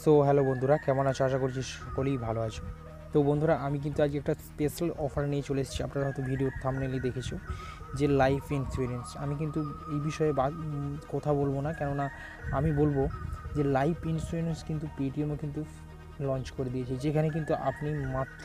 So hello বন্ধুরা, কেমন আছো? আশা করছি সকলেই ভালো আছো। তো বন্ধুরা, আমি কিন্তু আজকে একটা স্পেশাল অফার নিয়ে চলে এসেছি। আপনারা হয়তো ভিডিওর থাম্বনেইলে দেখেছো যে লাইফ ইন্স্যুরেন্স। আমি কিন্তু এই বিষয়ে কথা বলবো না, কেননা আমি বলবো যে লাইফ ইন্স্যুরেন্স কিন্তু পেটিএমও কিন্তু লঞ্চ করে দিয়েছে, যেখানে কিন্তু আপনি মাত্র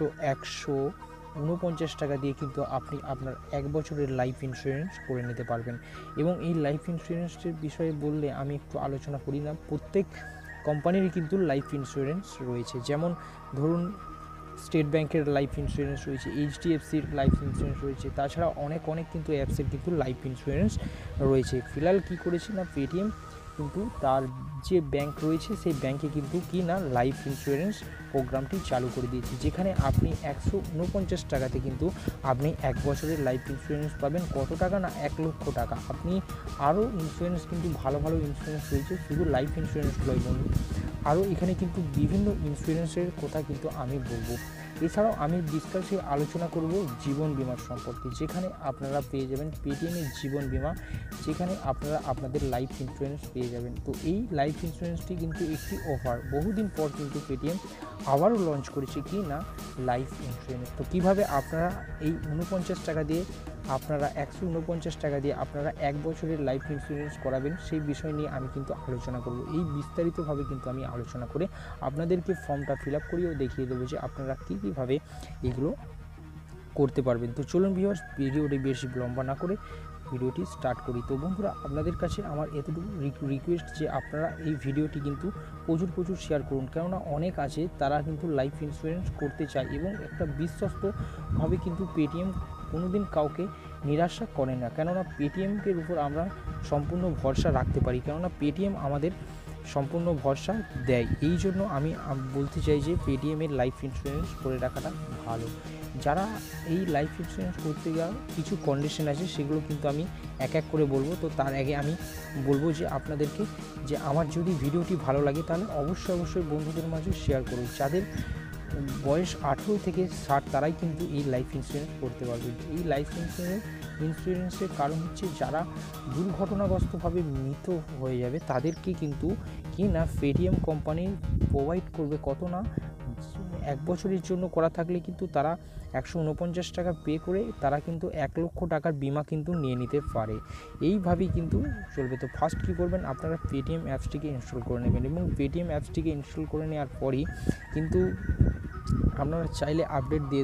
149 টাকা দিয়ে কিন্তু আপনি আপনার 1 বছরের লাইফ ইন্স্যুরেন্স করে নিতে পারবেন। এবং এই লাইফ ইন্স্যুরেন্সের বিষয়ে বললে আমি একটু আলোচনা করি না। প্রত্যেক কোম্পানিরই কিন্তু লাইফ ইন্স্যুরেন্স রয়েছে। যেমন ধরুন, স্টেট ব্যাংকের লাইফ ইন্স্যুরেন্স রয়েছে, এইচডিএফসির লাইফ ইন্স্যুরেন্স রয়েছে, তাছাড়া অনেক কিন্তু অ্যাপসের কিন্তু লাইফ ইন্স্যুরেন্স রয়েছে। ফিলহাল কী করেছি না, পেটিএম কিন্তু তার যে ব্যাংক রয়েছে সেই ব্যাংকে কিন্তু কি না লাইফ ইন্স্যুরেন্স প্রোগ্রামটি চালু করে দিয়েছে, যেখানে আপনি 149 টাকাতে কিন্তু আপনি 1 বছরের লাইফ ইন্স্যুরেন্স পাবেন। কত টাকা না, 1,00,000 টাকা। আপনি আরও ইন্স্যুরেন্স কিন্তু ভালো ভালো ইন্স্যুরেন্স রয়েছে, শুধু লাইফ ইন্স্যুরেন্সগুলোই বলুন। আরও এখানে কিন্তু বিভিন্ন ইন্স্যুরেন্সের কথা কিন্তু আমি বলবো। এছাড়াও আমি আলোচনা করব জীবন বিমার সম্পর্কে, যেখানে আপনারা পেয়ে যাবেন পেটিএমের জীবন বিমা, যেখানে আপনারা আপনাদের লাইফ ইন্স্যুরেন্স পেয়ে যাবেন। তো এই লাইফ ইন্স্যুরেন্সটি কিন্তু একটি অফার, বহুদিন পর কিন্তু পেটিএম আবারও লঞ্চ করেছে কি না লাইফ ইন্স্যুরেন্স। তো কীভাবে আপনারা এই 149 টাকা দিয়ে আপনারা 149 টাকা দিয়ে আপনারা 1 বছরের লাইফ ইন্স্যুরেন্স করাবেন, সেই বিষয় নিয়ে আমি কিন্তু আলোচনা করব। এই বিস্তারিতভাবে কিন্তু আমি আলোচনা করে আপনাদেরকে ফর্মটা ফিল আপ করিয়েও দেখিয়ে দেবো যে আপনারা কীভাবে এগুলো করতে পারবেন। তো চলুন ভিউয়ার্স, ভিডিওটি বেশি লম্বা না করে ভিডিওটি স্টার্ট করি। তো বন্ধুরা, আপনাদের কাছে আমার এতটুকু রিকোয়েস্ট যে আপনারা এই ভিডিওটি কিন্তু প্রচুর শেয়ার করুন, কেননা অনেক আছে তারা কিন্তু লাইফ ইন্স্যুরেন্স করতে চায় এবং একটা বিশ্বস্তভাবে কিন্তু পেটিএম কোনোদিন কাউকে নিরাশা করে না, কেননা পেটিএমের উপর আমরা সম্পূর্ণ ভরসা রাখতে পারি, কেননা পেটিএম আমাদের সম্পূর্ণ ভরসা দেয়। এই জন্য আমি বলতে চাই যে পেটিএমের লাইফ ইন্স্যুরেন্স করে রাখাটা ভালো। যারা এই লাইফ ইন্স্যুরেন্স করতে যাওয়া কিছু কন্ডিশন আছে, সেগুলো কিন্তু আমি এক এক করে বলবো। তো তার আগে আমি বলবো যে আপনাদেরকে যে আমার যদি ভিডিওটি ভালো লাগে তাহলে অবশ্যই বন্ধুদের মাঝে শেয়ার করুন। যাদের বয়স 18 থেকে 60 তারাই কিন্তু এই লাইফ ইন্স্যুরেন্স করতে পারবে। এই লাইফ ইন্স্যুরেন্সের কারণ হচ্ছে যারা দুর্ঘটনাগ্রস্তভাবে মৃত হয়ে যাবে তাদেরকে কিন্তু কি না পেটিএম কোম্পানি প্রোভাইড করবে কত না, 1 বছরের জন্য করা থাকলে কিন্তু তারা 149 টাকা পে করে তারা কিন্তু 1,00,000 টাকার বিমা কিন্তু নিয়ে নিতে পারে। এইভাবেই কিন্তু চলবে। তো ফার্স্ট কী করবেন, আপনারা পেটিএম অ্যাপসটিকে ইনস্টল করে নেবেন এবং পেটিএম অ্যাপসটিকে ইনস্টল করে নেওয়ার পরই কিন্তু আপনারা চাইলে আপডেট দিয়ে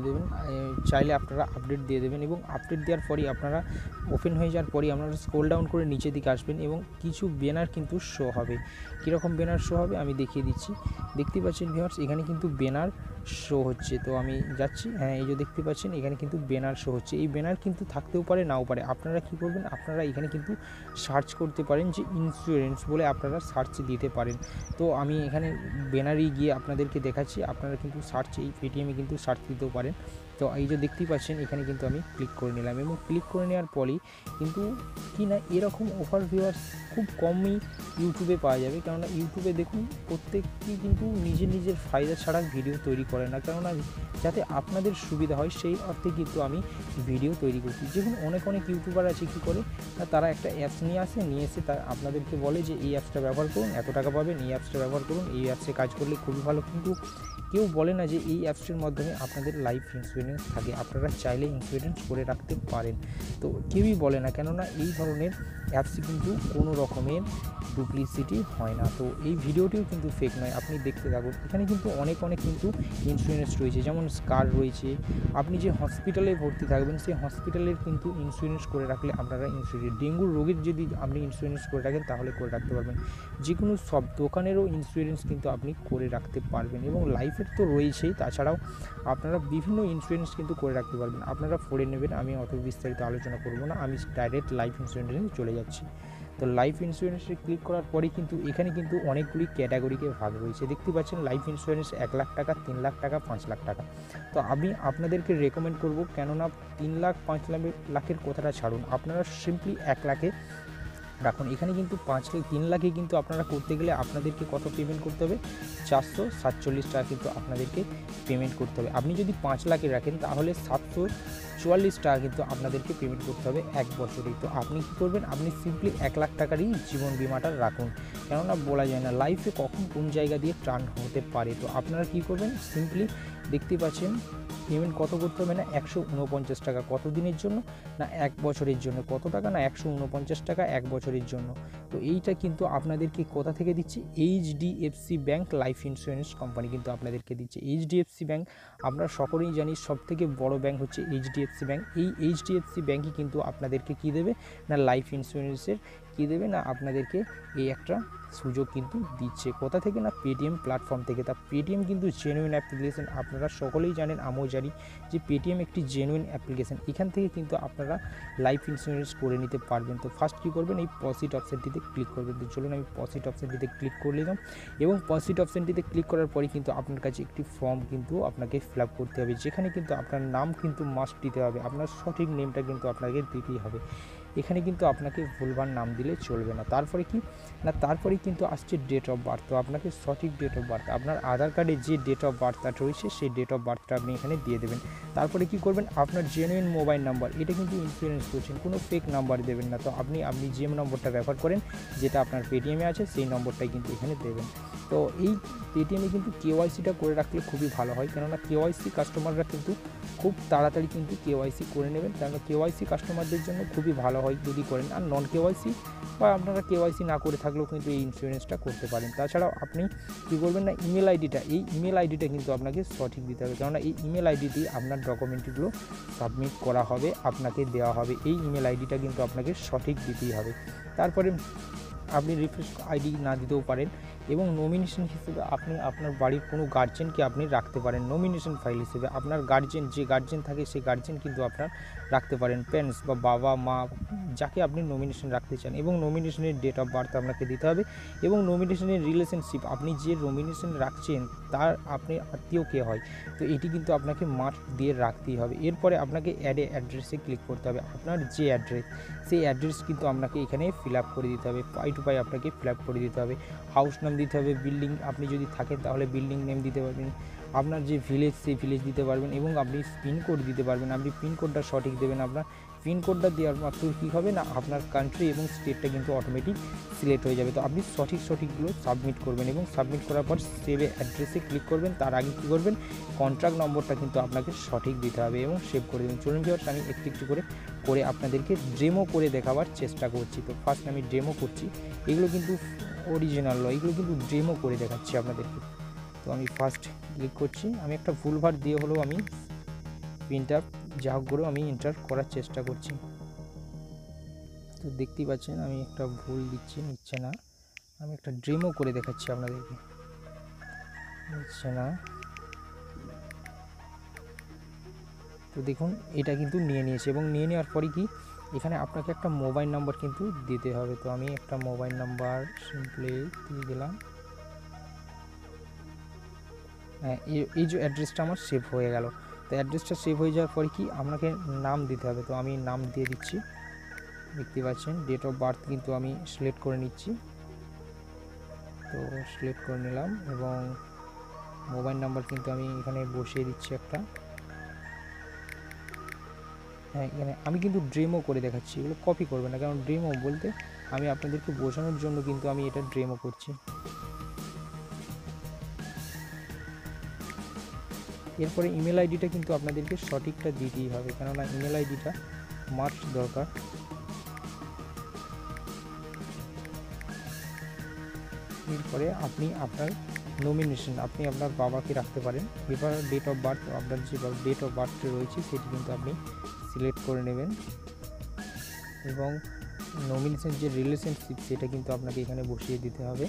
দেবেন এবং আপডেট দেওয়ার পরই আপনারা ওপেন হয়ে যাওয়ার পরই আপনারা স্ক্রল ডাউন করে নিচের দিকে আসবেন এবং কিছু ব্যানার কিন্তু শো হবে। কীরকম ব্যানার শো হবে আমি দেখিয়ে দিচ্ছি। দেখতে পাচ্ছেন ভিউয়ার্স, এখানে কিন্তু ব্যানার শো হচ্ছে। তো আমি যাচ্ছি, হ্যাঁ এই যে দেখতে পাচ্ছেন এখানে কিন্তু ব্যানার শো হচ্ছে। এই ব্যানার কিন্তু থাকতেও পারে নাও পারে। আপনারা কী করবেন, আপনারা এখানে কিন্তু সার্চ করতে পারেন যে ইন্স্যুরেন্স বলে আপনারা সার্চ দিতে পারেন। তো আমি এখানে ব্যানারেই গিয়ে আপনাদেরকে দেখাচ্ছি, আপনারা কিন্তু এই পেটিএমে কিন্তু সার্চ দিতেও পারেন। তো এই যে দেখতেই পাচ্ছেন এখানে কিন্তু আমি ক্লিক করে নিলাম এবং ক্লিক করে নেওয়ার পরই কিন্তু কি না এরকম অফার ভিউয়ার্স খুব কমই ইউটিউবে পাওয়া যাবে, কেননা ইউটিউবে দেখুন প্রত্যেকটি কিন্তু নিজের ফায়দা ছাড়া ভিডিও তৈরি করে না, কেননা যাতে আপনাদের সুবিধা হয় সেই অর্থে কিন্তু আমি ভিডিও তৈরি করছি। যেমন অনেক ইউটিউবার আছে কী করে, তারা একটা অ্যাপস নিয়ে এসে তারা আপনাদেরকে বলে যে এই অ্যাপসটা ব্যবহার করুন, এত টাকা পাবেন, এই অ্যাপসটা ব্যবহার করুন, এই অ্যাপসে কাজ করলে খুবই ভালো। কিন্তু কেউ বলে না যে এই অ্যাপসটির মাধ্যমে আপনাদের লাইফ ইন্স্যুরেন্স থাকে, আপনারা চাইলে ইন্স্যুরেন্স করে রাখতে পারেন। তো কেউই বলে না, কেননা এই ধরনের অ্যাপসে কিন্তু কোনো রকমের ডুপ্লিসিটি হয় না। তো এই ভিডিওটিও কিন্তু ফেক নয়, আপনি দেখতে থাকুন। এখানে কিন্তু অনেক কিন্তু ইন্স্যুরেন্স রয়েছে, যেমন স্কার রয়েছে। আপনি যে হসপিটালে ভর্তি থাকবেন সেই হসপিটালের কিন্তু ইন্স্যুরেন্স করে রাখলে আপনারা ডেঙ্গুর রোগীর যদি আপনি ইন্স্যুরেন্স করে রাখেন তাহলে করে রাখতে পারবেন। যে কোনো সব দোকানেরও ইন্স্যুরেন্স কিন্তু আপনি করে রাখতে পারবেন এবং লাইফের তো রয়েছেই, তাছাড়াও আপনারা বিভিন্ন ইন্স্যুরেন্স কিন্তু করে রাখতে পারবেন। আপনারা পড়ে নেবেন, আমি অত বিস্তারিত আলোচনা করব না, আমি ডাইরেক্ট লাইফ ইন্স্যুরেন্সে চলে যাচ্ছি। তো লাইফ ইন্স্যুরেন্সে ক্লিক করার পরে কিন্তু এখানে কিন্তু অনেকগুলি ক্যাটাগরিকে ভাগ রয়েছে। দেখতে পাচ্ছেন লাইফ ইন্স্যুরেন্স 1,00,000 টাকা, 3,00,000 টাকা, 5,00,000 টাকা। তো আমি আপনাদেরকে রেকমেন্ড করব, কেননা 3,00,000 5,00,000 কথাটা ছাড়ুন, আপনারা সিম্পলি 1,00,000-এ রাখুন। এখানে কিন্তু 3 লাখে কিন্তু আপনারা করতে গেলে আপনাদেরকে কত পেমেন্ট করতে হবে, 447 টাকা কিন্তু আপনাদেরকে পেমেন্ট করতে হবে। আপনি যদি 5 লাখে রাখেন তাহলে 744 টাকা কিন্তু আপনাদেরকে পেমেন্ট করতে হবে 1 বছরেই। তো আপনি কী করবেন, আপনি সিম্পলি 1 লাখ টাকারই জীবন বিমাটা রাখুন, কেননা বলা যায় না লাইফে কখন কোন জায়গা দিয়ে টার্ন হতে পারে। তো আপনারা কী করবেন, সিম্পলি দেখতে পাচ্ছেন পেমেন্ট কত করতে হবে না 149 টাকা। কত দিনের জন্য না 1 বছরের জন্য। কত টাকা না 149 টাকা 1 বছরের জন্য। তো এইটা কিন্তু আপনাদেরকে কোথা থেকে দিচ্ছি, HDFC bank life insurance company কিন্তু আপনাদেরকে দিচ্ছে। এইচডিএফসি ব্যাঙ্ক আমরা সকলেই জানি সবথেকে বড় ব্যাঙ্ক হচ্ছে এইচডিএফসি ব্যাঙ্ক। এই এইচডিএফসি ব্যাঙ্কই কিন্তু আপনাদেরকে কী দেবে না লাইফ ইন্স্যুরেন্সের কী দেবে না আপনাদেরকে এই একটা সুযোগ কিন্তু দিচ্ছে। কোথা থেকে না পেটিএম প্ল্যাটফর্ম থেকে। তা পেটিএম কিন্তু জেনুইন অ্যাপ্লিকেশন, আপনারা সকলেই জানেন, আমিও জানি যে পেটিএম একটি জেনুইন অ্যাপ্লিকেশন। এখান থেকে কিন্তু আপনারা লাইফ ইন্স্যুরেন্স করে নিতে পারবেন। তো ফার্স্ট কী করবেন, এই পসিট অপশানটিতে ক্লিক করবেন। তো চলুন আমি পসিট অপশানটিতে ক্লিক করে নিলাম, এবং পসিট অপশানটিতে ক্লিক করার পরে কিন্তু আপনার কাছে একটি ফর্ম কিন্তু আপনাকে ফিল আপ করতে হবে, যেখানে কিন্তু আপনার নাম কিন্তু মাস্ট দিতে হবে, আপনার সঠিক নেমটা কিন্তু আপনাকে দিতেই হবে। এখানে কিন্তু আপনাকে ভুলভাল নাম দিলে চলবে না। তারপরে কি না, তারপরে কিন্তু আসছে ডেট অফ বার্থ। তো আপনাকে সঠিক ডেট অফ বার্থ, আপনার আধার কার্ডে যে ডেট অফ বার্থটা রয়েছে সেই ডেট অফ বার্থটা আপনি এখানে দিয়ে দেবেন। তারপরে কি করবেন, আপনার জেনুইন মোবাইল নাম্বার, এটা কিন্তু ইন্স্যুরেন্স করছেন, কোনো ফেক নাম্বার দেবেন না। তো আপনি যে নম্বরটা ব্যবহার করেন, যেটা আপনার পেটিএমে আছে, সেই নম্বরটাই কিন্তু এখানে দেবেন। তো এই পেটিএমে কিন্তু কেওয়াইসিটা করে রাখলে খুবই ভালো হয়, কেননা কেওয়াইসি কাস্টমাররা কিন্তু খুব তাড়াতাড়ি কিন্তু কেওয়াইসি করে নেবেন, কেননা কেওয়াইসি কাস্টমারদের জন্য খুবই ভালো হয় যদি করেন। আর নন কেওয়াইসি বা আপনারা কেওয়াইসি না করে থাকলেও কিন্তু এই ইন্স্যুরেন্সটা করতে পারেন। তাছাড়াও আপনি কী করবেন না, ইমেল আইডিটা, এই ইমেল আইডিটা কিন্তু আপনাকে সঠিক দিতে হবে, কেননা এই ইমেল আইডি দিয়ে আপনার ডকুমেন্টগুলো সাবমিট করা হবে, আপনাকে দেওয়া হবে। এই ইমেল আইডিটা কিন্তু আপনাকে সঠিক দিতেই হবে। তারপরে আপনি রিফ্রেশ আইডি না দিতেও পারেন, এবং নমিনেশন হিসেবে আপনি আপনার বাড়ির কোনো গার্জেনকে আপনি রাখতে পারেন নমিনেশন ফাইল হিসেবে। আপনার গার্জেন, যে গার্জেন থাকে সেই গার্জেন কিন্তু আপনার রাখতে পারেন, প্যারেন্টস বা বাবা মা, যাকে আপনি নমিনেশন রাখতে চান। এবং নমিনেশনের ডেট অফ বার্থ আপনাকে দিতে হবে, এবং নমিনেশনের রিলেশনশিপ, আপনি যে নমিনেশন রাখছেন তার আপনি আত্মীয় কে হয়, তো এটি কিন্তু আপনাকে মার্ক দিয়ে রাখতেই হবে। এরপরে আপনাকে অ্যাডে অ্যাড্রেসে ক্লিক করতে হবে। আপনার যে অ্যাড্রেস, সেই অ্যাড্রেস কিন্তু আপনাকে এখানে ফিল আপ করে দিতে হবে, পাই টু পাই আপনাকে ফিল আপ করে দিতে হবে। হাউস নাম দিতে হবে, বিল্ডিং আপনি যদি থাকেন তাহলে বিল্ডিং নেম দিতে পারবেন, আপনার যে ভিলেজ সেই ভিলেজ দিতে পারবেন, এবং আপনি পিনকোড দিতে পারবেন। আপনি পিনকোডটা সঠিক দেবেন। আপনার পিনকোডটা দেওয়ার মাত্র কী হবে না, আপনার কান্ট্রি এবং স্টেটটা কিন্তু অটোমেটিক সিলেক্ট হয়ে যাবে। তো আপনি সঠিকগুলো সাবমিট করবেন, এবং সাবমিট করার পর সেভে অ্যাড্রেসে ক্লিক করবেন। তার আগে কী করবেন, কন্ট্রাক্ট নম্বরটা কিন্তু আপনাকে সঠিক দিতে হবে এবং সেভ করে দেবেন। চলুন ভিউয়ার্স, আমি একটু করে আপনাদেরকে ডেমো করে দেখাবার চেষ্টা করছি। তো ফার্স্ট আমি ডেমো করছি, এগুলো কিন্তু অরিজিনাল নয়, এগুলো কিন্তু ডেমো করে দেখাচ্ছি আপনাদেরকে। তো আমি ফার্স্ট ক্লিক করছি, আমি একটা ভুলভার দিয়ে হলেও আমি পিনটা যা হোক করেও আমি এন্টার করার চেষ্টা করছি। তো দেখতেই পাচ্ছেন আমি একটা ভুল নিচ্ছে না, আমি একটা ডেমো করে দেখাচ্ছি আপনাদেরকে, নিচ্ছে না। তো দেখুন এটা কিন্তু নিয়েছে, এবং নিয়ে নেওয়ার পরে কি এখানে আপনাকে একটা মোবাইল নাম্বার কিন্তু দিতে হবে। তো আমি একটা মোবাইল নাম্বার সিম্পলি দিয়ে দিলাম। হ্যাঁ, এই যে অ্যাড্রেসটা আমার সেভ হয়ে গেল। তো অ্যাড্রেসটা সেভ হয়ে যাওয়ার পরে কি আপনাকে নাম দিতে হবে। তো আমি নাম দিয়ে দিচ্ছি, দেখতে পাচ্ছেন ডেট অফ বার্থ কিন্তু আমি সিলেক্ট করে নিচ্ছি। তো সিলেক্ট করে নিলাম, এবং মোবাইল নাম্বার কিন্তু আমি এখানে বসিয়ে দিচ্ছি একটা। হ্যাঁ, এখানে আমি কিন্তু ডেমো করে দেখাচ্ছি, এগুলো কপি করবে না, কারণ ডেমো বলতে আমি আপনাদেরকে বোঝানোর জন্য কিন্তু আমি এটা ডেমো করছি। এরপরে ইমেল আইডিটা কিন্তু আপনাদেরকে সঠিকটা দিতেই হবে, কেননা ইমেল আইডিটা মাস্ট দরকার। এরপরে আপনি আপনার নমিনেশন, আপনি আপনার বাবাকে রাখতে পারেন। এবার ডেট অফ বার্থ, আপনার যে ডেট অফ বার্থ রয়েছে সেটি কিন্তু আপনি সিলেক্ট করে নেবেন, এবং নমিনেশন যে রিলেশনশিপ সেটা কিন্তু আপনাকে এখানে বসিয়ে দিতে হবে।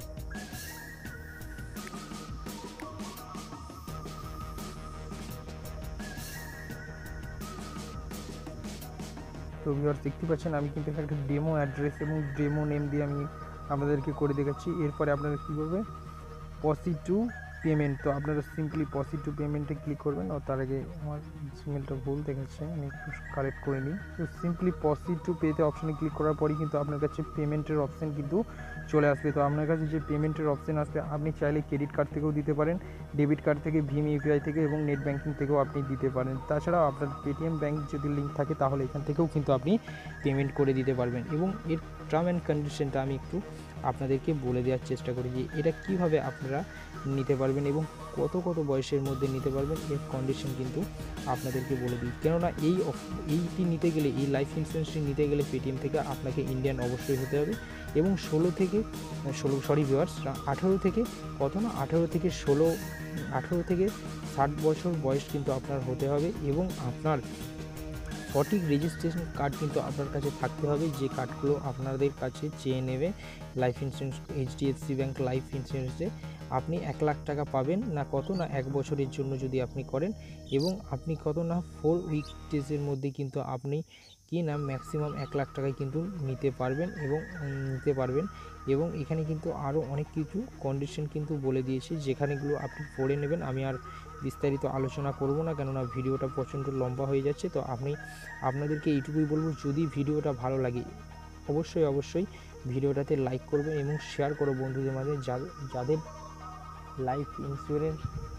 তো ভিউয়ার্স দেখতে পাচ্ছেন আমি কিন্তু একটা ডেমো অ্যাড্রেস এবং ডেমো নেম দিয়ে আমি আপনাদেরকে করে দেখাচ্ছি। এরপরে আপনারা কী করবে, পসিট টু পেমেন্ট, তো আপনারা সিম্পলি প্রসিড টু পেমেন্টে ক্লিক করবেন। ও তার আগে আমার জিমেলটা ভুল দেখাচ্ছে, আমি একটু কারেক্ট করে নিই। তো সিম্পলি প্রসিড টু পেতে অপশানে ক্লিক করার পরই কিন্তু আপনার কাছে পেমেন্টের অপশান কিন্তু চলে আসবে। তো আপনার কাছে যে পেমেন্টের অপশান আসবে, আপনি চাইলে ক্রেডিট কার্ড থেকেও দিতে পারেন, ডেবিট কার্ড থেকে, ভীম ইউপিআই থেকে এবং নেট ব্যাঙ্কিং থেকেও আপনি দিতে পারেন। তাছাড়াও আপনার পেটিএম ব্যাঙ্ক যদি লিঙ্ক থাকে তাহলে এখান থেকেও কিন্তু আপনি পেমেন্ট করে দিতে পারবেন। এবং এর টার্ম অ্যান্ড কন্ডিশনটা আমি একটু আপনাদেরকে বলে দেওয়ার চেষ্টা করি যে এটা কীভাবে আপনারা নিতে পারবেন এবং কত কত বয়সের মধ্যে নিতে পারবেন, এর কন্ডিশন কিন্তু আপনাদেরকে বলে দিই। কেননা এইটি নিতে গেলে, এই লাইফ ইন্স্যুরেন্সটি নিতে গেলে পেটিএম থেকে আপনাকে ইন্ডিয়ান অবশ্যই হতে হবে এবং 18 থেকে 60 বছর বয়স কিন্তু আপনার হতে হবে এবং আপনার সঠিক রেজিস্ট্রেশন কার্ড কিন্তু আপনার কাছে থাকতে হবে, যে কার্ডগুলো আপনাদের কাছে চেয়ে নেবে life insurance. HDFC bank life ইন্স্যুরেন্সে আপনি 1 লাখ টাকা পাবেন না, কত না 1 বছরের জন্য যদি আপনি করেন, এবং আপনি কত না 4 উইকডেজের মধ্যে কিন্তু আপনি কি না ম্যাক্সিমাম 1 লাখ টাকায় কিন্তু নিতে পারবেন। এবং এখানে কিন্তু আরও অনেক কিছু কন্ডিশন কিন্তু বলে দিয়েছে, যেখানেগুলো আপনি পড়ে নেবেন। আমি আর বিস্তারিত আলোচনা করব না, কেননা ভিডিওটা প্রচণ্ড লম্বা হয়ে যাচ্ছে। তো আপনাদেরকে এইটুকুই বলবো, যদি ভিডিওটা ভালো লাগে অবশ্যই ভিডিওটাতে লাইক করবেন এবং শেয়ার করো বন্ধুদের মাঝে যাদের লাইফ ইন্স্যুরেন্স।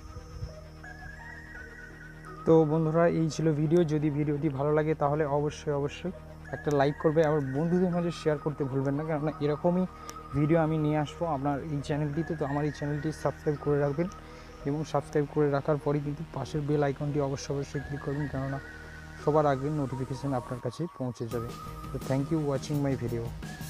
তো বন্ধুরা, এই ছিল ভিডিও। যদি ভিডিওটি ভালো লাগে তাহলে অবশ্যই একটা লাইক করবে, আবার বন্ধুদের মাঝে শেয়ার করতে ভুলবেন না, কেননা এরকমই ভিডিও আমি নিয়ে আসবো আপনার এই চ্যানেলটিতে। তো আমার এই চ্যানেলটি সাবস্ক্রাইব করে রাখবেন এবং সাবস্ক্রাইব করে রাখার পরই কিন্তু পাশের বেল আইকনটি অবশ্যই ক্লিক করবেন, কেননা সবার আগে নোটিফিকেশান আপনার কাছে পৌঁছে যাবে। তো thank you watching my video.